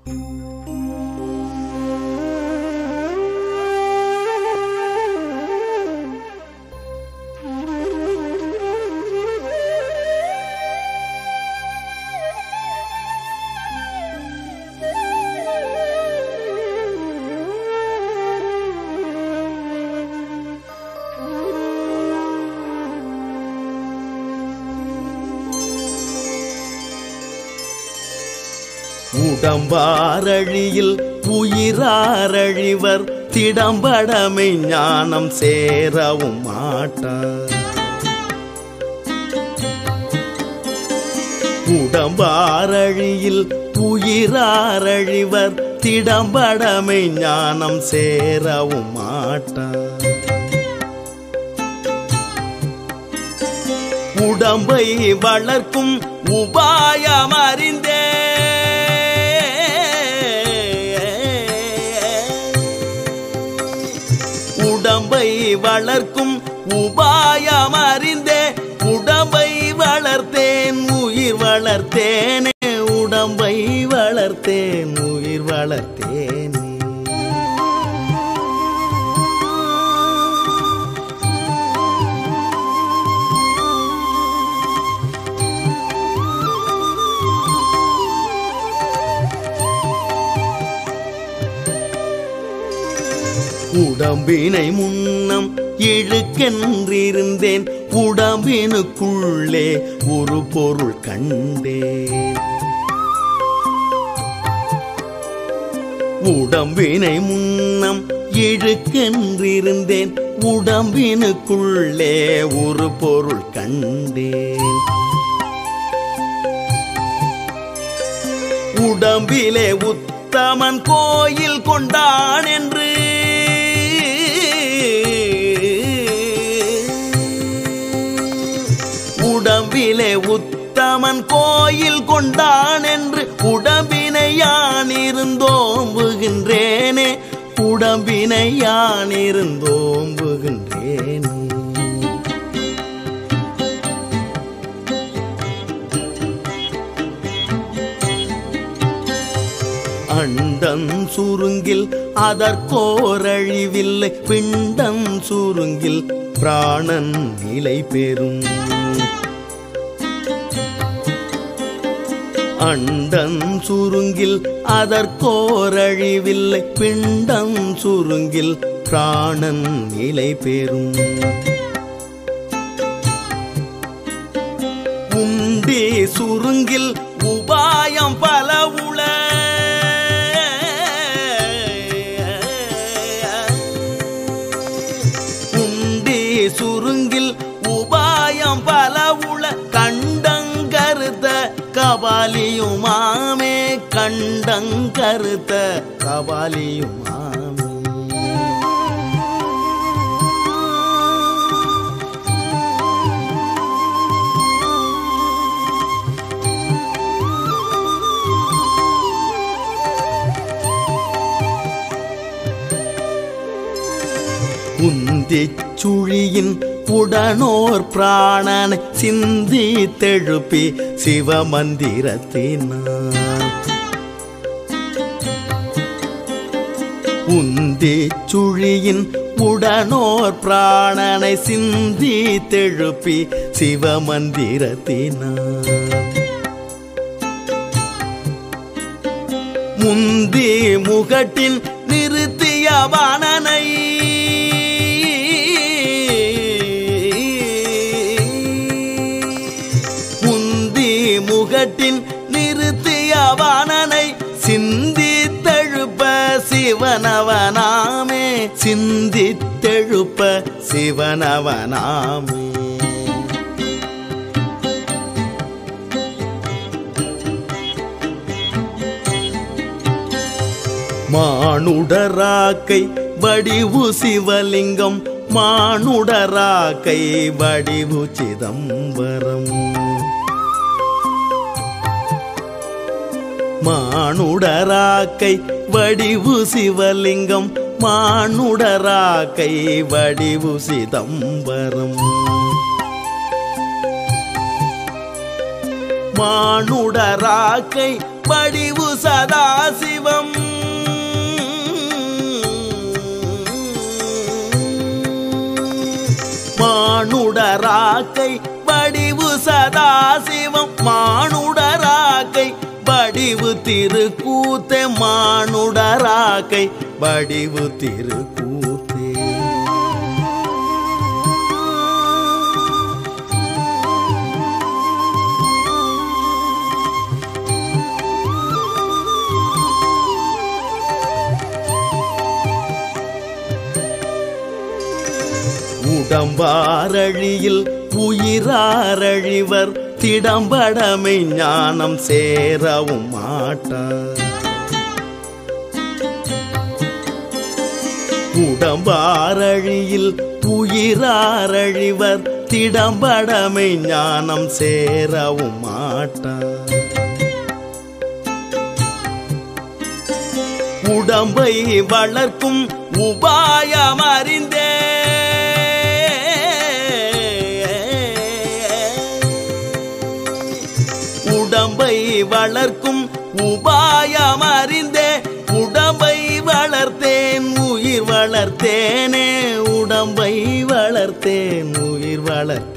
உடம்பாரழியில் உயிராரழிவர் திடம்படமை ஞானம் சேரவும் மாட்டார். உடம்பாரழியில் உயிராரழிவர் திடம்படமை ஞானம் சேரவும் மாட்டார். உடம்பை வளர்க்கும் உபாயம் அறிந்தே உடம்பை வளர்க்கும் உபாயம் அறிந்தே உடம்பை வளர்த்தேன் உயிர் வளர்த்தேனே. உடம்பை வளர்த்தேன் உயிர் வளர்த்தேனே. உடம்பினை முன்னம் இழுக்கென்றிருந்தேன் உடம்பினுக்குள்ளே ஒரு பொருள் கண்டேன். உடம்பினை முன்னம் இழுக்கென்றிருந்தேன் உடம்பினுக்குள்ளே ஒரு பொருள் கண்டேன். உடம்பிலே உத்தமன் கோயில் கொண்டான் என்று உடம்பிலே உத்தமன் கோயில் கொண்டான் என்று உடம்பினை யான் இருந்தோம்புகின்றேனே. உடம்பினை யான் இருந்தோம்புகின்றேனே. அண்டம் சுருங்கில் அதற்கோரழிவில்லை பிண்டம் சுருங்கில் பிராணன் நிலை பெறும். அண்டம் சுருங்கில் அதற்கோரழிவில்லை பிண்டம் சுருங்கில் பிராணன் நிலை பெறும். உண்டி சுருங்கில் உபாயம் பல உள உண்டி சுருங்கில் உபாயம் பல உள கண்டங்கருத்த கபாலியுமாமே. கண்டங்கருத்த கபாலியுமாமே. உந்திச் சுழியின் உடனோர் பிராணனை சிந்தி தெழுப்பி சிவமந்திரத்தினார். உந்திச் சுழியின் உடனோர் பிராணனை சிந்தி தெழுப்பி சிவமந்திரத்தினார். முந்தி முகட்டின் நிறுத்திய வாணனை முகட்டின் நிறுத்திய வாணனை சிந்தித்தெழுப்ப சிவனவனாமே. சிந்தித்தெழுப்ப சிவனவனாமே. மானுடராக்கை வடிவு சிவலிங்கம் மானுடராக்கை வடிவு சிதம்பரம். மானுடராக்கை வடிவு சிவலிங்கம் மானுடராக்கை வடிவு சிதம்பரம். மானுடராக்கை வடிவு சதாசிவ மானுடராக்கை வடிவு சதாசிவம் மானுடராக்கை வடிவு திருக்கூத்தே மானுடராக்கை வடிவு திருக்கூத்தே. உடம்பாரழியில் உயிராரழிவர் திடம்படமை ஞானம் சேரவும் மாட்டார். உடம்பாரழியில் உயிராரழிவர் திடம்படமை ஞானம் சேரவும் மாட்டார். உடம்பை வளர்க்கும் உபாயம் அறிந்தே உடம்பை வளர்க்கும் உபாயம் அறிந்தே உடம்பை வளர்த்தேன் உயிர் வளர்த்தேனே உடம்பை வளர்த்தேன் உயிர் வளர்த்தேன்.